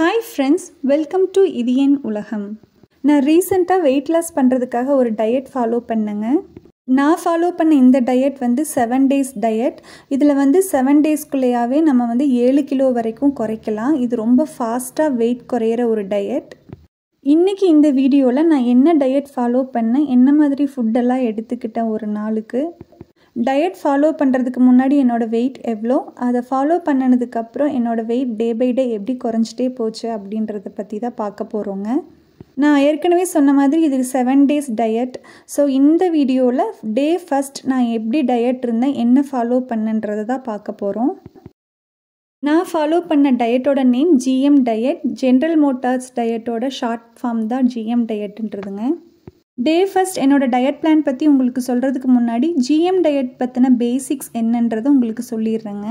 Hi friends, welcome to Ithu ulagam. நான் ரீசெண்டாக weight loss பண்ணுறதுக்காக ஒரு டயட் ஃபாலோ பண்ணேங்க. நான் ஃபாலோ பண்ண இந்த டயட் வந்து 7 days டயட். இதில் வந்து 7 daysக்குள்ளேயாவே நம்ம வந்து 7 கிலோ வரைக்கும் குறைக்கலாம். இது ரொம்ப ஃபாஸ்ட்டாக வெயிட் குறையிற ஒரு டயட். இன்றைக்கி இந்த வீடியோவில் நான் என்ன டயட் ஃபாலோ பண்ணேன், என்ன மாதிரி ஃபுட்டெல்லாம் எடுத்துக்கிட்டேன் ஒரு நாளுக்கு, டயட் ஃபாலோ பண்ணுறதுக்கு முன்னாடி என்னோடய வெயிட் எவ்வளோ, அதை ஃபாலோ பண்ணதுக்கப்புறம் என்னோடய வெயிட் டே பை டே எப்படி குறைஞ்சிட்டே போச்சு அப்படின்றத பற்றி தான் பார்க்க போகிறோங்க. நான் ஏற்கனவே சொன்ன மாதிரி இது 7 days டயட். ஸோ இந்த வீடியோவில் டே ஃபஸ்ட் நான் எப்படி டயட் இருந்தேன், என்ன ஃபாலோ பண்ணன்றதை தான் பார்க்க போகிறோம். நான் ஃபாலோ பண்ண டயட்டோட name GM diet. General motors டயட்டோட ஷார்ட் ஃபார்ம் தான் GM டயட்டுன்றதுங்க. டே ஃபஸ்ட் என்னோடய டயட் பிளான் பற்றி உங்களுக்கு சொல்கிறதுக்கு முன்னாடி GM டயட் பற்றின பேசிக்ஸ் என்னன்றதை உங்களுக்கு சொல்லிடுறேங்க.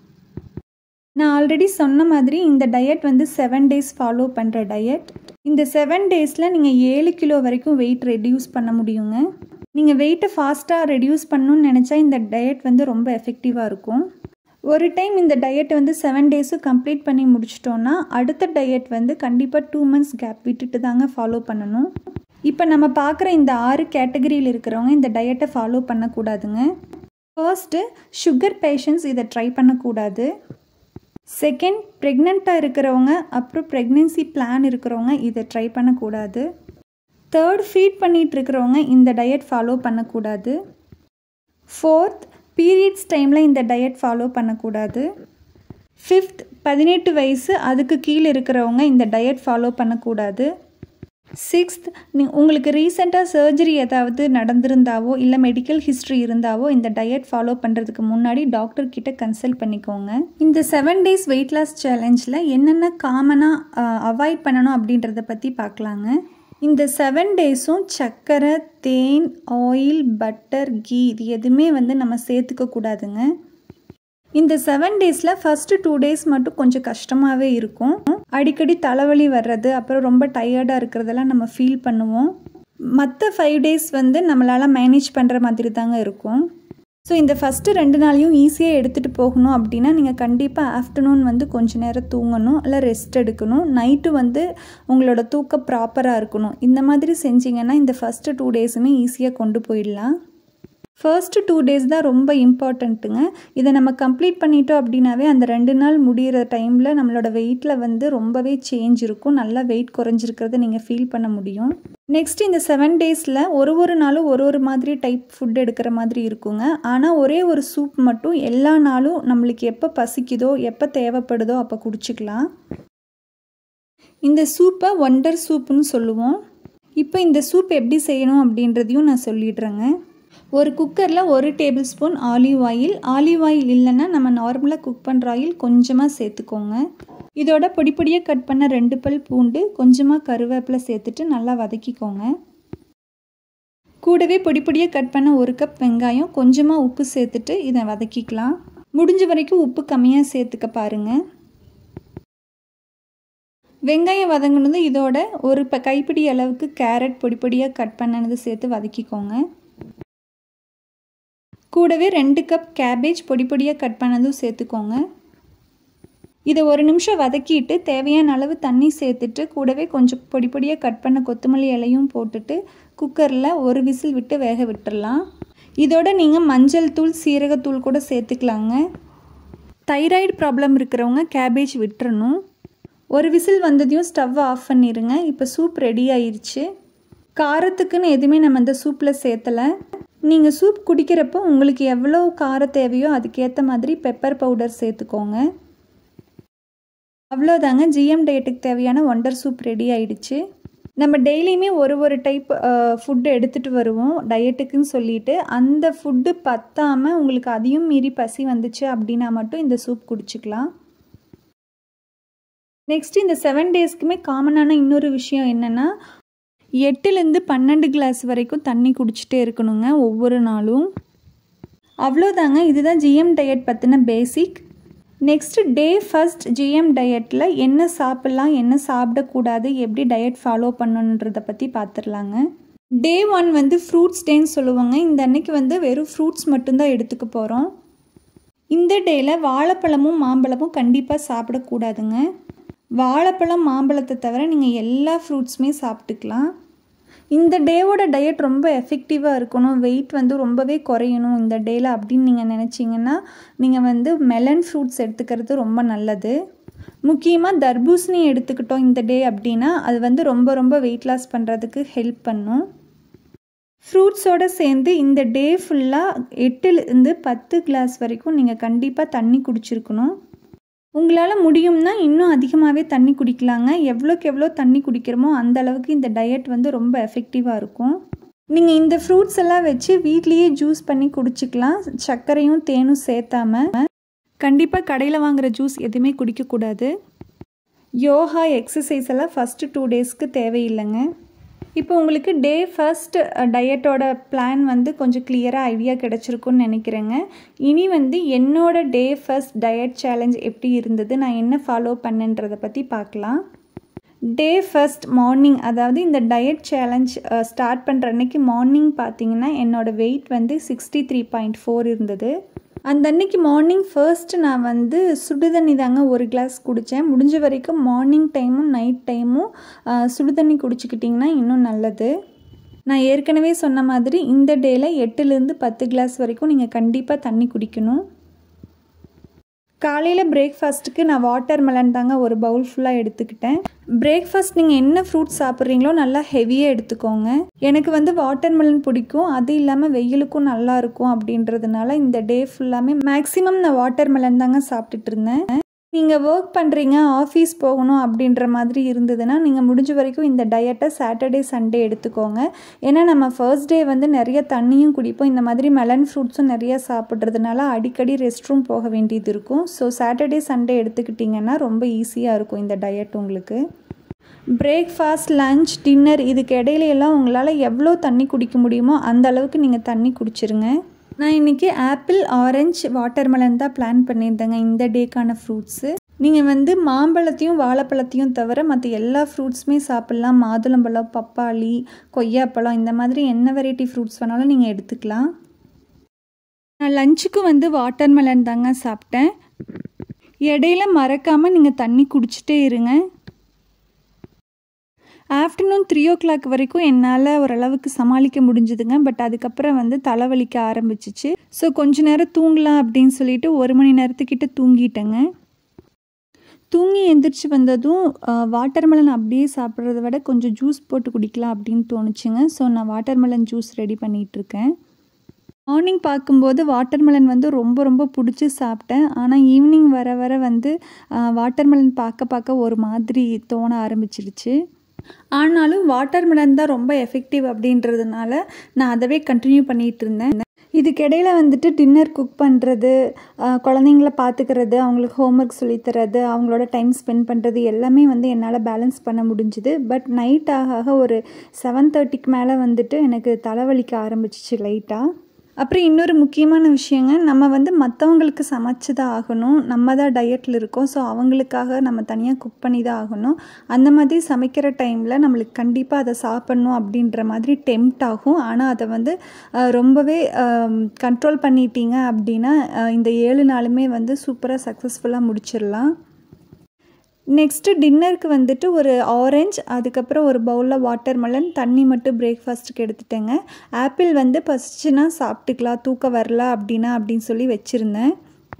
நான் ஆல்ரெடி சொன்ன மாதிரி இந்த டயட் வந்து 7 days ஃபாலோ பண்ணுற டயட். இந்த 7 daysல நீங்கள் 7 கிலோ வரைக்கும் வெயிட் ரெடியூஸ் பண்ண முடியுங்க. நீங்கள் வெயிட்டை ஃபாஸ்ட்டாக ரெடியூஸ் பண்ணணும்னு நினச்சா இந்த டயட் வந்து ரொம்ப எஃபெக்டிவாக இருக்கும். ஒரு டைம் இந்த டயட்டை வந்து 7 days கம்ப்ளீட் பண்ணி முடிச்சிட்டோன்னா அடுத்த டயட் வந்து கண்டிப்பாக 2 months கேப் விட்டுட்டு தாங்க ஃபாலோ பண்ணணும். இப்போ நம்ம பார்க்குற இந்த 6 கேட்டகரியில் இருக்கிறவங்க இந்த டயட்டை ஃபாலோ பண்ணக்கூடாதுங்க. ஃபர்ஸ்ட்டு, சுகர் பேஷண்ட்ஸ் இதை ட்ரை பண்ணக்கூடாது. செகண்ட், ப்ரெக்னெண்ட்டாக இருக்கிறவங்க, அப்புறம் ப்ரெக்னென்சி பிளான் இருக்கிறவங்க இதை ட்ரை பண்ணக்கூடாது. தேர்ட், ஃபீட் பண்ணிகிட்டு இருக்கிறவங்க இந்த டயட் ஃபாலோ பண்ணக்கூடாது. ஃபோர்த், பீரியட்ஸ் டைமில் இந்த டயட் ஃபாலோ பண்ணக்கூடாது. ஃபிஃப்த், 18 வயசு அதுக்கு கீழே இருக்கிறவங்க இந்த டயட் ஃபாலோ பண்ணக்கூடாது. சிக்ஸ்த், உங்களுக்கு ரீசெண்டாக சர்ஜரி ஏதாவது நடந்திருந்தாவோ இல்லை மெடிக்கல் ஹிஸ்ட்ரி இருந்தாவோ இந்த டயட் ஃபாலோ பண்ணுறதுக்கு முன்னாடி டாக்டர்கிட்ட கன்சல்ட் பண்ணிக்கோங்க. இந்த 7 days வெயிட் லாஸ் சேலஞ்சில் என்னென்ன காமனாக அவாய்ட் பண்ணணும் அப்படின்றத பற்றி பார்க்கலாங்க. இந்த 7 daysம் சர்க்கரை, தேன், ஆயில், பட்டர், கீ இது எதுவுமே வந்து நம்ம சேர்த்துக்கக்கூடாதுங்க. இந்த 7 daysல ஃபஸ்ட்டு 2 days மட்டும் கொஞ்சம் கஷ்டமாகவே இருக்கும். அடிக்கடி தலைவலி வர்றது, அப்புறம் ரொம்ப டயர்டாக இருக்கிறதெல்லாம் நம்ம ஃபீல் பண்ணுவோம். மற்ற 5 days வந்து நம்மளால் மேனேஜ் பண்ணுற மாதிரி தாங்க இருக்கும். ஸோ இந்த ஃபஸ்ட்டு 2 நாளையும் ஈஸியாக எடுத்துகிட்டு போகணும் அப்படின்னா நீங்கள் கண்டிப்பாக ஆஃப்டர்நூன் வந்து கொஞ்சம் நேரம் தூங்கணும், இல்லை ரெஸ்ட் எடுக்கணும். நைட்டு வந்து உங்களோட தூக்கம் ப்ராப்பராக இருக்கணும். இந்த மாதிரி செஞ்சிங்கன்னா இந்த ஃபஸ்ட்டு 2 daysமே ஈஸியாக கொண்டு போயிடலாம். ஃபர்ஸ்ட்டு 2 days தான் ரொம்ப இம்பார்ட்டண்ட்டுங்க. இதை நம்ம கம்ப்ளீட் பண்ணிட்டோம் அப்படின்னாவே அந்த 2 நாள் முடிகிற டைமில் நம்மளோட வெயிட்டில் வந்து ரொம்பவே சேஞ்ச் இருக்கும். நல்லா வெயிட் குறைஞ்சிருக்கிறத நீங்கள் ஃபீல் பண்ண முடியும். நெக்ஸ்ட், இந்த 7 daysல ஒரு நாளும் ஒரு மாதிரி டைப் ஃபுட் எடுக்கிற மாதிரி இருக்குங்க. ஆனால் ஒரே ஒரு சூப் மட்டும் எல்லா நாளும் நம்மளுக்கு எப்போ பசிக்குதோ எப்போ தேவைப்படுதோ அப்போ குடிச்சிக்கலாம். இந்த சூப்பை ஒண்டர் சூப்புன்னு சொல்லுவோம். இப்போ இந்த சூப் எப்படி செய்யணும் அப்படின்றதையும் நான் சொல்லிடுறேங்க. ஒரு குக்கரில் 1 tablespoon ஆலிவ் ஆயில் இல்லைன்னா நம்ம நார்மலாக குக் பண்ணுற ஆயில் கொஞ்சமாக சேர்த்துக்கோங்க. இதோட பொடியாக கட் பண்ண 2 பல் பூண்டு, கொஞ்சமாக கருவேப்பிலை சேர்த்துட்டு நல்லா வதக்கிக்கோங்க. கூடவே பொடியாக கட் பண்ண 1 கப் வெங்காயம், கொஞ்சமாக உப்பு சேர்த்துட்டு இதை வதக்கிக்கலாம். முடிஞ்ச வரைக்கும் உப்பு கம்மியாக சேர்த்துக்க பாருங்கள். வெங்காயம் வதங்கினது இதோட ஒரு கைப்பிடி அளவுக்கு கேரட் பொடியாக கட் பண்ணது சேர்த்து வதக்கிக்கோங்க. கூடவே 2 கப் கேபேஜ் பொடியாக கட் பண்ணதும் சேர்த்துக்கோங்க. இதை 1 நிமிஷம் வதக்கிட்டு தேவையான அளவு தண்ணி சேர்த்துட்டு கூடவே கொஞ்சம் பொடியாக கட் பண்ண கொத்தமல்லி இலையும் போட்டுட்டு குக்கரில் 1 விசில் விட்டு வேக விட்டுடலாம். இதோட நீங்கள் மஞ்சள் தூள், சீரகத்தூள் கூட சேர்த்துக்கலாங்க. தைராய்டு ப்ராப்ளம் இருக்கிறவங்க கேபேஜ் விட்டுறணும். 1 விசில் வந்ததையும் ஸ்டவ்வை ஆஃப் பண்ணிடுங்க. இப்போ சூப் ரெடி ஆயிடுச்சு. காரத்துக்குன்னு எதுவுமே நம்ம இந்த சூப்பில் சேர்த்தலை. நீங்கள் சூப் குடிக்கிறப்போ உங்களுக்கு எவ்வளோ காரம் தேவையோ அதுக்கேற்ற மாதிரி பெப்பர் பவுடர் சேர்த்துக்கோங்க. அவ்வளோதாங்க, GM டயட்டுக்கு தேவையான ஒண்டர் சூப் ரெடி ஆயிடுச்சு. நம்ம டெய்லியுமே ஒரு டைப் ஃபுட்டு எடுத்துகிட்டு வருவோம் டயட்டுக்குன்னு சொல்லிட்டு. அந்த ஃபுட்டு பத்தாமல் உங்களுக்கு அதையும் மீறி பசி வந்துச்சு அப்படின்னா மட்டும் இந்த சூப் குடிச்சிக்கலாம். நெக்ஸ்ட், இந்த 7 daysக்குமே காமனான இன்னொரு விஷயம் என்னென்னா 8லேருந்து 12 கிளாஸ் வரைக்கும் தண்ணி குடிச்சிட்டே இருக்கணுங்க ஒவ்வொரு நாளும். அவ்வளோதாங்க, இதுதான் GM டயட் பற்றின basic. Next, day first GM டயட்டில் என்ன சாப்பிட்லாம், என்ன சாப்பிடக்கூடாது, எப்படி டயட் ஃபாலோ பண்ணணுன்றதை பற்றி பார்த்துடலாங்க. டே 1 வந்து ஃப்ரூட்ஸ் டேன்னு சொல்லுவாங்க. இந்த அன்னைக்கு வந்து வெறும் ஃப்ரூட்ஸ் மட்டும்தான் எடுத்துக்க போகிறோம். இந்த டேயில் வாழைப்பழமும் மாம்பழமும் கண்டிப்பாக சாப்பிடக்கூடாதுங்க. வாழைப்பழம் மாம்பழத்தை தவிர நீங்கள் எல்லா ஃப்ரூட்ஸுமே சாப்பிட்டுக்கலாம். இந்த டேவோட டயட் ரொம்ப எஃபெக்டிவாக இருக்கணும், வெயிட் வந்து ரொம்பவே குறையணும் இந்த டேயில் அப்படின்னு நீங்கள் நினச்சிங்கன்னா நீங்கள் வந்து மெலன் ஃப்ரூட்ஸ் எடுத்துக்கிறது ரொம்ப நல்லது. முக்கியமாக தர்பூசணி எடுத்துக்கிட்டோம் இந்த டே அப்படின்னா அது வந்து ரொம்ப ரொம்ப வெயிட் லாஸ் பண்ணுறதுக்கு ஹெல்ப் பண்ணும். ஃப்ரூட்ஸோடு சேர்ந்து இந்த டே ஃபுல்லாக 8லேருந்து 10 கிளாஸ் வரைக்கும் நீங்கள் கண்டிப்பாக தண்ணி குடிச்சிருக்கணும். உங்களால் முடியும்னா இன்னும் அதிகமாகவே தண்ணி குடிக்கலாங்க. எவ்வளோக்கு எவ்வளோ தண்ணி குடிக்கிறோமோ அந்த அளவுக்கு இந்த டயட் வந்து ரொம்ப எஃபெக்டிவாக இருக்கும். நீங்கள் இந்த ஃப்ரூட்ஸ் எல்லாம் வச்சு வீட்லேயே ஜூஸ் பண்ணி குடிச்சிக்கலாம், சர்க்கரையும் தேனும் சேர்த்தாம. கண்டிப்பாக கடையில் வாங்குகிற ஜூஸ் எதுவுமே குடிக்கக்கூடாது. யோகா எக்ஸசைஸ் எல்லாம் ஃபஸ்ட்டு 2 டேஸ்க்கு தேவையில்லைங்க. இப்போ உங்களுக்கு டே ஃபர்ஸ்ட் டயட்டோட பிளான் வந்து கொஞ்சம் கிளியராக ஐடியா கிடச்சிருக்குன்னு நினைக்கிறேங்க. இனி வந்து என்னோட டே ஃபர்ஸ்ட் டயட் சேலஞ்ச் எப்படி இருந்தது, நான் என்ன ஃபாலோ பண்ணேன்றதை பற்றி பார்க்கலாம். டே ஃபர்ஸ்ட் மார்னிங், அதாவது இந்த டயட் சேலஞ்ச் ஸ்டார்ட் பண்ணுற அன்னைக்கு மார்னிங் பார்த்தீங்கன்னா என்னோடய வெயிட் வந்து 63.4 இருந்தது. அந்த அன்னைக்கு மார்னிங் ஃபர்ஸ்ட்டு நான் வந்து சுடுதண்ணி தாங்க 1 கிளாஸ் குடித்தேன். முடிஞ்ச வரைக்கும் மார்னிங் டைமும் நைட் டைமும் சுடுதண்ணி குடிச்சிக்கிட்டிங்கன்னா இன்னும் நல்லது. நான் ஏற்கனவே சொன்ன மாதிரி இந்த டேயில் 8லேருந்து 10 கிளாஸ் வரைக்கும் நீங்கள் கண்டிப்பாக தண்ணி குடிக்கணும். காலையில் பிரேக்ஃபாஸ்ட்டுக்கு நான் வாட்டர் மெலன் தாங்க ஒரு பவுல் ஃபுல்லாக எடுத்துக்கிட்டேன். பிரேக்ஃபாஸ்ட் நீங்கள் என்ன ஃப்ரூட் சாப்பிட்றீங்களோ நல்லா ஹெவியாக எடுத்துக்கோங்க. எனக்கு வந்து வாட்டர் மெலன் பிடிக்கும், அது இல்லாமல் வெயிலுக்கும் நல்லாயிருக்கும் அப்படின்றதுனால இந்த டே ஃபுல்லாமே மேக்ஸிமம் நான் வாட்டர் மெலன் தாங்க சாப்பிட்டுட்டு இருந்தேன். நீங்கள் ஒர்க் பண்ணுறீங்க, ஆஃபீஸ் போகணும் அப்படின்ற மாதிரி இருந்ததுன்னா நீங்கள் முடிஞ்ச வரைக்கும் இந்த டயட்டை சாட்டர்டே சண்டே எடுத்துக்கோங்க. ஏன்னா நம்ம ஃபர்ஸ்ட் டே வந்து நிறைய தண்ணியும் குடிப்போம், இந்த மாதிரி மெலன் ஃப்ரூட்ஸும் நிறைய சாப்பிட்றதுனால அடிக்கடி ரெஸ்ட் ரூம் போக வேண்டியது இருக்கும். ஸோ சாட்டர்டே சண்டே எடுத்துக்கிட்டிங்கன்னா ரொம்ப ஈஸியாக இருக்கும் இந்த டயட் உங்களுக்கு. பிரேக்ஃபாஸ்ட், லன்ச், டின்னர் இதுக்கு இடையிலையெல்லாம் உங்களால் எவ்வளோ தண்ணி குடிக்க முடியுமோ அந்த அளவுக்கு நீங்கள் தண்ணி குடிச்சிருங்க. நான் இன்றைக்கி ஆப்பிள், ஆரஞ்சு, வாட்டர்மெலன் தான் பிளான் பண்ணியிருந்தேங்க இந்த டேக்கான ஃப்ரூட்ஸு. நீங்கள் வந்து மாம்பழத்தையும் வாழைப்பழத்தையும் தவிர மற்ற எல்லா ஃப்ரூட்ஸுமே சாப்பிட்லாம். மாதுளம்பழம், பப்பாளி, கொய்யாப்பழம் இந்த மாதிரி என்ன வெரைட்டி ஃப்ரூட்ஸ் வேணாலும் நீங்கள் எடுத்துக்கலாம். நான் லஞ்சுக்கு வந்து வாட்டர்மெலன் தாங்க சாப்பிட்டேன். இடையில மறக்காமல் நீங்கள் தண்ணி குடிச்சிட்டே இருங்க. ஆஃப்டர்நூன் 3 o'clock வரைக்கும் என்னால் ஓரளவுக்கு சமாளிக்க முடிஞ்சுதுங்க. பட் அதுக்கப்புறம் வந்து தலைவலிக்க ஆரம்பிச்சிச்சு. ஸோ கொஞ்ச நேரம் தூங்கலாம் அப்படின்னு சொல்லிட்டு 1 மணி நேரத்துக்கிட்ட தூங்கிட்டேங்க. தூங்கி எந்திரிச்சு வந்ததும் வாட்டர்மெலன் அப்படியே சாப்பிட்றத விட கொஞ்சம் ஜூஸ் போட்டு குடிக்கலாம் அப்படின்னு தோணுச்சுங்க. ஸோ நான் வாட்டர்மெலன் ஜூஸ் ரெடி பண்ணிகிட்ருக்கேன். மார்னிங் பார்க்கும்போது வாட்டர்மெலன் வந்து ரொம்ப ரொம்ப பிடிச்சி சாப்பிட்டேன். ஆனால் ஈவினிங் வர வர வந்து வாட்டர்மெலன் பார்க்க ஒரு மாதிரி தோண ஆரம்பிச்சிடுச்சு. ஆனாலும் வாட்டர்மெலன் தான் ரொம்ப எஃபெக்டிவ் அப்படின்றதுனால நான் அதவே கண்டினியூ பண்ணிகிட்டு இருந்தேன். இதுக்கிடையில் வந்துட்டு டின்னர் குக் பண்ணுறது, குழந்தைங்கள பார்த்துக்கிறது, அவங்களுக்கு ஹோம்ஒர்க் சொல்லித்தரது, அவங்களோட டைம் ஸ்பெண்ட் பண்ணுறது எல்லாமே வந்து என்னால் பேலன்ஸ் பண்ண முடிஞ்சுது. பட் நைட் ஆக ஒரு 7:30க்கு மேலே வந்துட்டு எனக்கு தலைவலிக்க ஆரம்பிச்சிச்சு லைட்டாக. அப்புறம் இன்னொரு முக்கியமான விஷயங்க, நம்ம வந்து மற்றவங்களுக்கு சமைச்சு தான் ஆகணும். நம்ம தான் டயட்டில் இருக்கோம். ஸோ அவங்களுக்காக நம்ம தனியாக குக் பண்ணி தான் ஆகணும். அந்த மாதிரி சமைக்கிற டைமில் நம்மளுக்கு கண்டிப்பாக அதை சாப்பிட்ணும் அப்படின்ற மாதிரி டெம்ப்ட் ஆகும். ஆனால் அதை வந்து ரொம்பவே கண்ட்ரோல் பண்ணிட்டீங்க அப்படின்னா இந்த 7 நாளுமே வந்து சூப்பராக சக்ஸஸ்ஃபுல்லாக முடிச்சிடலாம். நெக்ஸ்ட்டு டின்னருக்கு வந்துட்டு ஒரு ஆரஞ்சு, அதுக்கப்புறம் ஒரு பவுலில் வாட்டர்மெலன், தண்ணி மட்டும் பிரேக்ஃபாஸ்ட்டுக்கு எடுத்துட்டேங்க. ஆப்பிள் வந்து பசிச்சுன்னா சாப்பிட்டுக்கலாம், தூக்கம் வரல அப்படின்னு சொல்லி வச்சுருந்தேன்.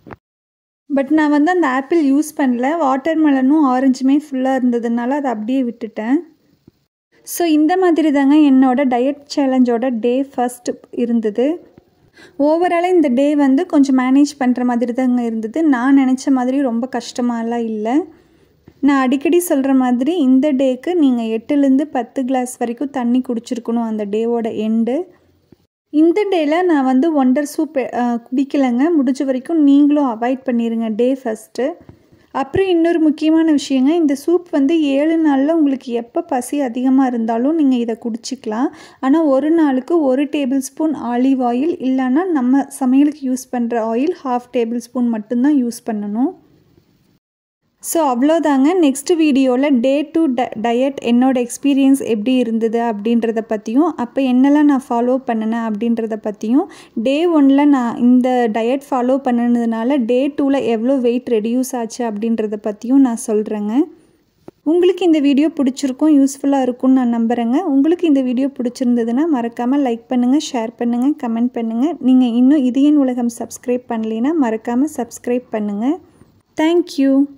பட் நான் வந்து அந்த ஆப்பிள் யூஸ் பண்ணல. வாட்டர்மெலனும் ஆரஞ்சுமே ஃபுல்லாக இருந்ததுனால அதை அப்படியே விட்டுட்டேன். ஸோ இந்த மாதிரி தாங்க என்னோடய டயட் சேலஞ்சோட டே ஃபர்ஸ்ட் இருந்தது. ஓவராலாக இந்த டே வந்து கொஞ்சம் மேனேஜ் பண்ணுற மாதிரி தாங்க இருந்தது. நான் நினச்ச மாதிரி ரொம்ப கஷ்டமாலாம் இல்லை. நான் அடிக்கடி சொல்கிற மாதிரி இந்த டேக்கு நீங்கள் 8லேருந்து 10 கிளாஸ் வரைக்கும் தண்ணி குடிச்சிருக்கணும் அந்த டேவோட எண்டு. இந்த டேயில் நான் வந்து ஒண்டர் சூப் குடிக்கலைங்க. முடிஞ்ச வரைக்கும் நீங்களும் அவாய்ட் பண்ணிடுங்க டே ஃபஸ்ட்டு. அப்புறம் இன்னொரு முக்கியமான விஷயங்க, இந்த சூப் வந்து 7 நாளில் உங்களுக்கு எப்போ பசி அதிகமாக இருந்தாலும் நீங்கள் இதை குடிச்சிக்கலாம். ஆனால் ஒரு நாளுக்கு 1 டேபிள் ஸ்பூன் ஆலிவ் ஆயில், இல்லைன்னா நம்ம சமையலுக்கு யூஸ் பண்ணுற ஆயில் 1/2 டேபிள் ஸ்பூன் மட்டும்தான் யூஸ் பண்ணணும். ஸோ அவ்வளோதாங்க. நெக்ஸ்ட் வீடியோவில் டே 2 டயட் என்னோடய எக்ஸ்பீரியன்ஸ் எப்படி இருந்தது அப்படின்றத பற்றியும், அப்போ என்னெல்லாம் நான் ஃபாலோ பண்ணினேன் அப்படின்றத பற்றியும், டே 1ல் நான் இந்த டயட் ஃபாலோ பண்ணினதுனால டே 2ல் எவ்வளோ வெயிட் ரெடியூஸ் ஆச்சு அப்படின்றத பற்றியும் நான் சொல்கிறேங்க. உங்களுக்கு இந்த வீடியோ பிடிச்சிருக்கும், யூஸ்ஃபுல்லாக இருக்கும்னு நான் நம்புகிறேங்க. உங்களுக்கு இந்த வீடியோ பிடிச்சிருந்ததுன்னா மறக்காமல் லைக் பண்ணுங்கள், ஷேர் பண்ணுங்கள், கமெண்ட் பண்ணுங்கள். நீங்கள் இன்னும் இது என் உலகம் சப்ஸ்கிரைப் பண்ணலைன்னா மறக்காமல் சப்ஸ்கிரைப் பண்ணுங்கள். தேங்க்யூ.